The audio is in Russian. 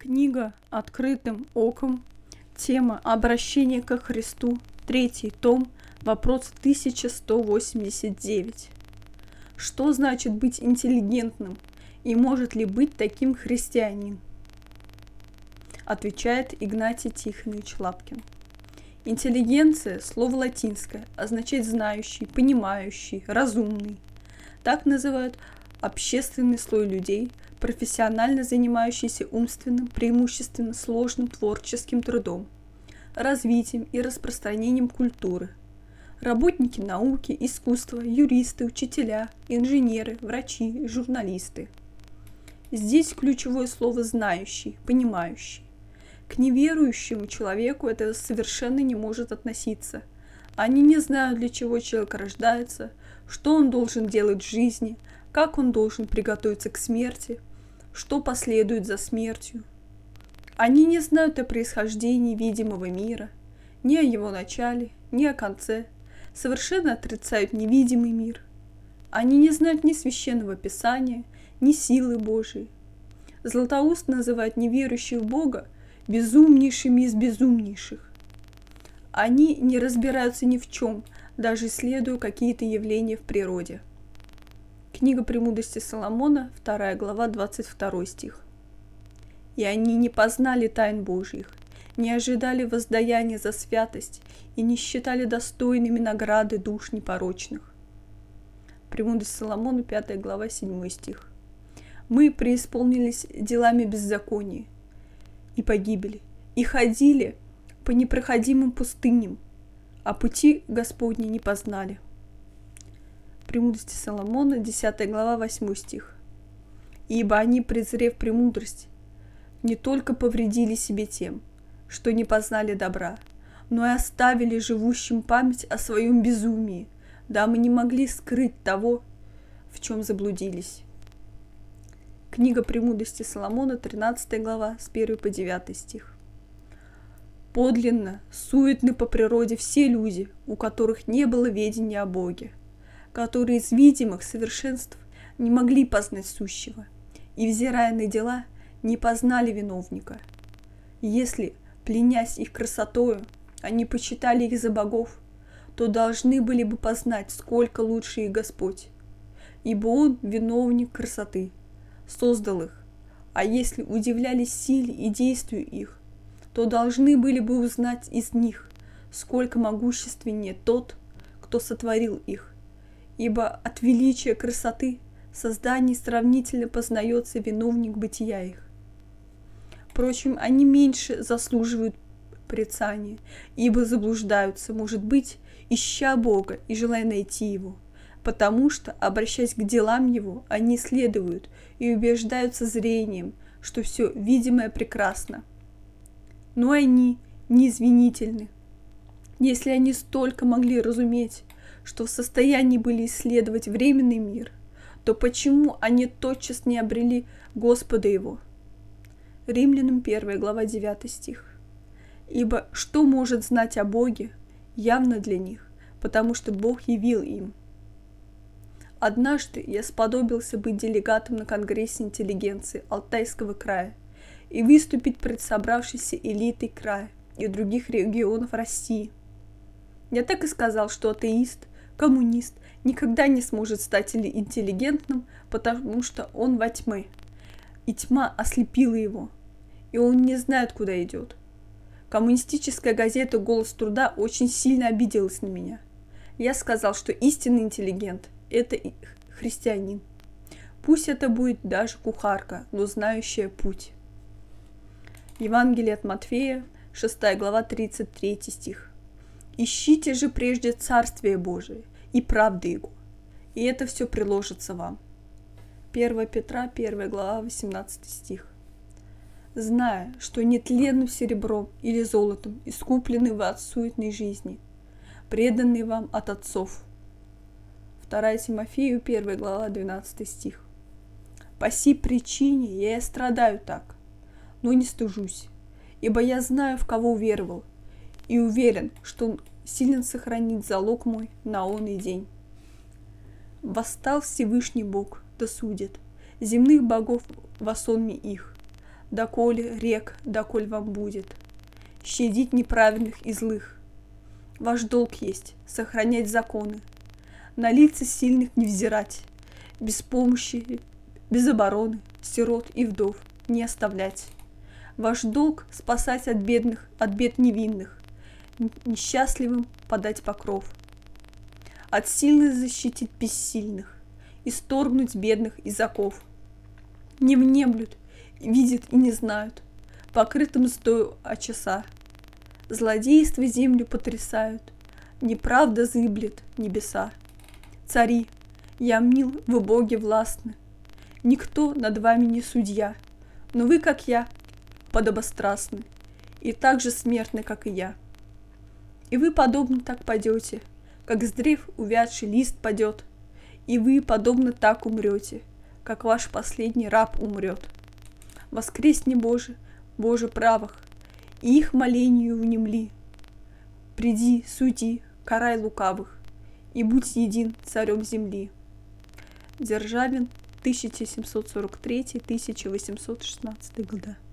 Книга «Открытым оком». Тема «Обращение ко Христу». 3 том. Вопрос 1189. Что значит быть интеллигентным? И может ли быть таким христианин? Отвечает Игнатий Тихонович Лапкин. Интеллигенция – слово латинское, означает знающий, понимающий, разумный. Так называют общественный слой людей, профессионально занимающийся умственным, преимущественно сложным творческим трудом, развитием и распространением культуры. Работники науки, искусства, юристы, учителя, инженеры, врачи, журналисты. Здесь ключевое слово «знающий», «понимающий». К неверующему человеку это совершенно не может относиться. Они не знают, для чего человек рождается, что он должен делать в жизни, как он должен приготовиться к смерти, что последует за смертью. Они не знают о происхождении видимого мира, ни о его начале, ни о конце, совершенно отрицают невидимый мир. Они не знают ни священного писания, ни силы Божией. Златоуст называет неверующих в Бога безумнейшими из безумнейших. Они не разбираются ни в чем, даже исследуя какие-то явления в природе. Книга «Премудрости Соломона», 2 глава, 22 стих. «И они не познали тайн Божьих, не ожидали воздаяния за святость и не считали достойными награды душ непорочных». «Премудрость Соломона», 5 глава, 7 стих. «Мы преисполнились делами беззакония и погибли, и ходили по непроходимым пустыням, а пути Господни не познали». «Премудрости Соломона», 10 глава, 8 стих. «Ибо они, презрев премудрость, не только повредили себе тем, что не познали добра, но и оставили живущим память о своем безумии, да мы не могли скрыть того, в чем заблудились». Книга «Премудрости Соломона», 13 глава, с 1 по 9 стих. «Подлинно, суетны по природе все люди, у которых не было ведения о Боге, которые из видимых совершенств не могли познать сущего, и, взирая на дела, не познали виновника. Если, пленясь их красотою, они почитали их за богов, то должны были бы познать, сколько лучше их Господь, ибо Он виновник красоты, создал их, а если удивлялись силе и действию их, то должны были бы узнать из них, сколько могущественнее тот, кто сотворил их, ибо от величия красоты созданий сравнительно познается виновник бытия их. Впрочем, они меньше заслуживают порицания, ибо заблуждаются, может быть, ища Бога и желая найти Его, потому что, обращаясь к делам Его, они исследуют и убеждаются зрением, что все видимое прекрасно. Но они неизвинительны. Если они столько могли разуметь, что в состоянии были исследовать временный мир, то почему они тотчас не обрели Господа Его? Римлянам 1 глава 9 стих. «Ибо что может знать о Боге, явно для них, потому что Бог явил им». Однажды я сподобился быть делегатом на Конгрессе интеллигенции Алтайского края и выступить пред собравшейся элитой края и других регионов России. Я так и сказал, что атеист, коммунист никогда не сможет стать интеллигентным, потому что он во тьме, и тьма ослепила его, и он не знает, куда идет. Коммунистическая газета «Голос труда» очень сильно обиделась на меня. Я сказал, что истинный интеллигент – это христианин. Пусть это будет даже кухарка, но знающая путь. Евангелие от Матфея, 6 глава, 33 стих. «Ищите же прежде Царствие Божие и правды Его, и это все приложится вам». 1 Петра, 1 глава, 18 стих. «Зная, что нетленным серебром или золотом искуплены вы от суетной жизни, преданные вам от отцов». 2 Тимофею, 1 глава, 12 стих. «По сей причине я и страдаю так, но не стыжусь, ибо я знаю, в кого уверовал, и уверен, что Он силен сохранить залог мой на оный день. Восстал Всевышний Бог, да судит земных богов во сонме их, доколе рек, доколь вам будет щадить неправильных и злых. Ваш долг есть сохранять законы, на лица сильных не взирать, без помощи, без обороны, сирот и вдов не оставлять. Ваш долг спасать от бедных, от бед невинных, несчастливым подать покров, от сильных защитить бессильных, исторгнуть бедных из оков. Не внемлют, видят и не знают, покрытым стою очеса. Злодейства землю потрясают, неправда зыблет небеса. Цари, я мнил, вы боги властны, никто над вами не судья, но вы, как я, подобострастны и так же смертны, как и я. И вы подобно так падете, как с древ увядший лист падет, и вы подобно так умрете, как ваш последний раб умрет. Воскресни, Боже, Боже правых, и их молению внемли. Приди, суди, карай лукавых, и будь един царем земли. Державин, 1743-1816 года.